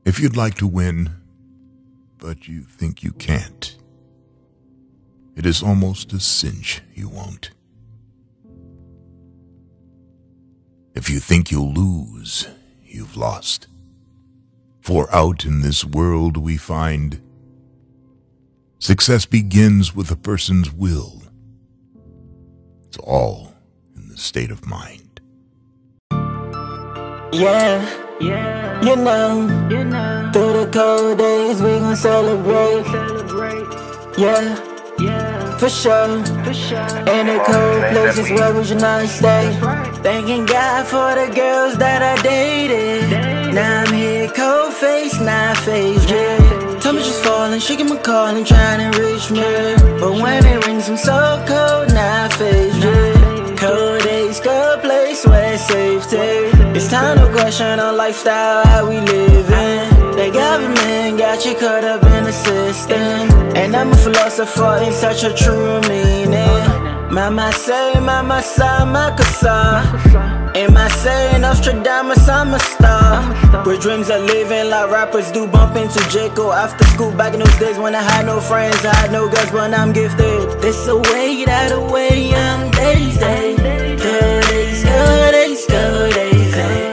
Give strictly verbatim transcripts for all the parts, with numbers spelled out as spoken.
If you'd like to win, but you think you can't, it is almost a cinch you won't. If you think you'll lose, you've lost. For out in this world we find success begins with a person's will. It's all in the state of mind. Yeah, yeah, you know, you know, through the cold days we gon' celebrate. Yeah, yeah, for sure, for sure. In the cold places where we should not stay. Thanking God for the girls that I dated. Now I'm here, cold face, not phased, yeah. Tell me she's falling, shaking my calling, trying to reach me. But when it rings, I'm so cold, not phased, yeah. Cold days, cold place where it's safety. It's time to question our lifestyle, how we living. The government got you caught up in the system, and I'm a philosopher in such a true meaning. Mama say, mama sa, makasa. Am I saying Nostradamus, I'm a star? Where dreams are living like rappers do, bump into Jacob after school. Back in those days when I had no friends, I had no girls, but I'm gifted. This away, that away, I'm Daze. Good days, good days, good days.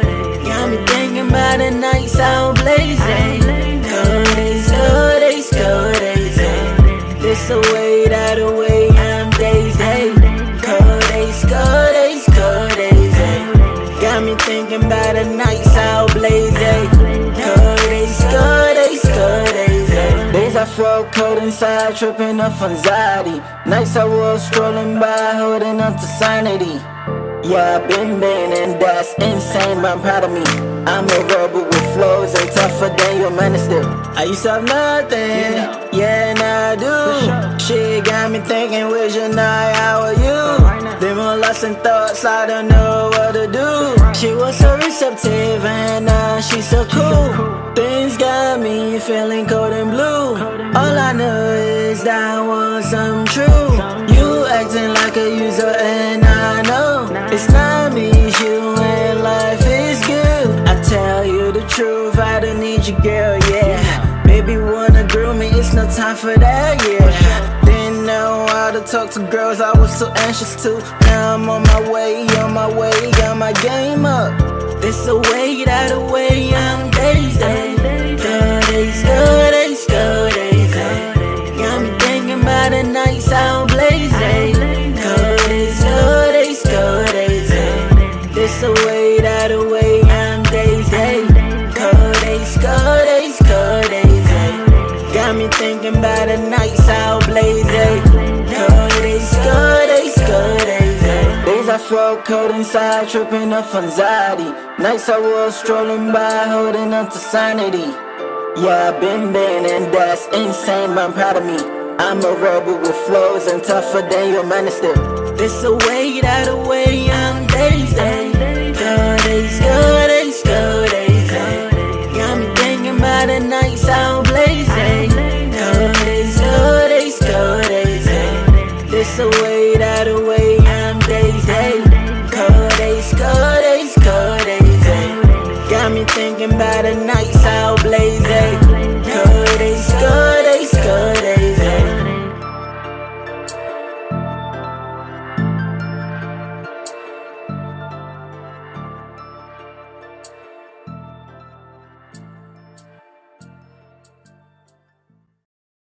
Got me thinking about the nights out blazing. Good days, good days, good days. This away, that away, I'm Daze. Good days, good days, good days. Got me thinking about the nights out blazing. Good days, good days, good days. Days I felt cold inside, tripping off anxiety. Nights I was strolling by, holding on to sanity. Yeah, I've been been and that's insane, but I'm proud of me. I'm a rebel with flows and tougher than your minister. I used to have nothing, yeah, now I do. Shit got me thinking, Wiijon Knight, how are you? Then more lost in thoughts, I don't know what to do. She was so receptive and now she's so cool. Things got me feeling cold and blue. All I know is that I want some true. You acting like a user and I know it's not me, it's you, and life is good. I tell you the truth, I don't need you, girl, yeah. Baby wanna grill me, it's no time for that, yeah. Didn't know how to talk to girls, I was so anxious to. Now I'm on my way, on my way, got my game up. This away, that away, I'm Daze. Good days, good days, good days. Got me thinking about the nights out blazing. Good days, good days, good days. This away, that away, I'm Daze. Good days, good days, good days. Got me thinking about the nights out blazing. Good days, good days, good days. Days I felt cold inside, tripping off anxiety. Nights I was strolling by, holding on to sanity. Yeah, I've been been and that's insane, but I'm proud of me. I'm a rebel with flows and tougher than your minister. This away, that away, I'm Daze. Good days, good days, good days. Got me thinking about the nights out blazing. Good days, good days, good days. This away, that away, I'm Daze. Good days, good days, good days. Got me thinking about the nights out blazing.